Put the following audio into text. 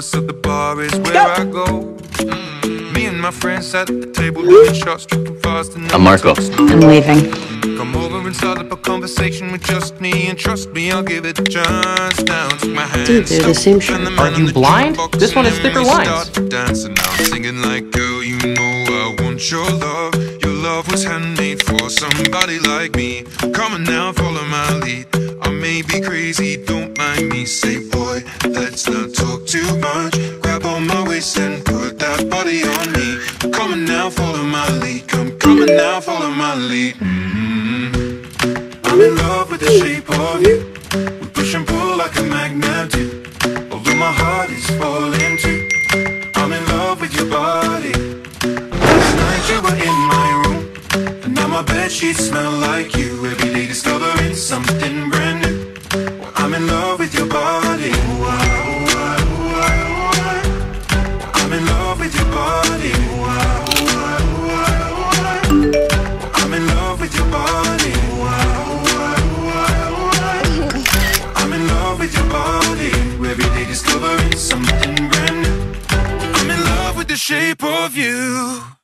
so the bar is where I go. Me and my friends at the table doing shots, tripping fast and I'm Marco. I'm leaving. Come over and start up a conversation with just me, and trust me, I'll give it a chance. Now take my hand. Dude, they're the same shirt. Aren't you blind? This one has thicker lines. Dancing now, singing like, girl, you know I want your love. Your love was handmade for somebody like me. Come on now, follow my lead. I may be crazy, don't mind me. Say, boy, let's not talk too much. Grab on my waist and put that body on me. Come on now, follow my lead. Come on now, follow my lead. I'm in love with the shape of you. We push and pull like a magnet do. Although my heart is falling too. I'm in love with your body. Last night you were in my room, and now my bedsheets smell like you. Every day discovering something brand new. Well, I'm in love with your body. I'm in love with your body. I'm in love with your body. I'm in love with your body. Every day discovering something brand new. I'm in love with the shape of you.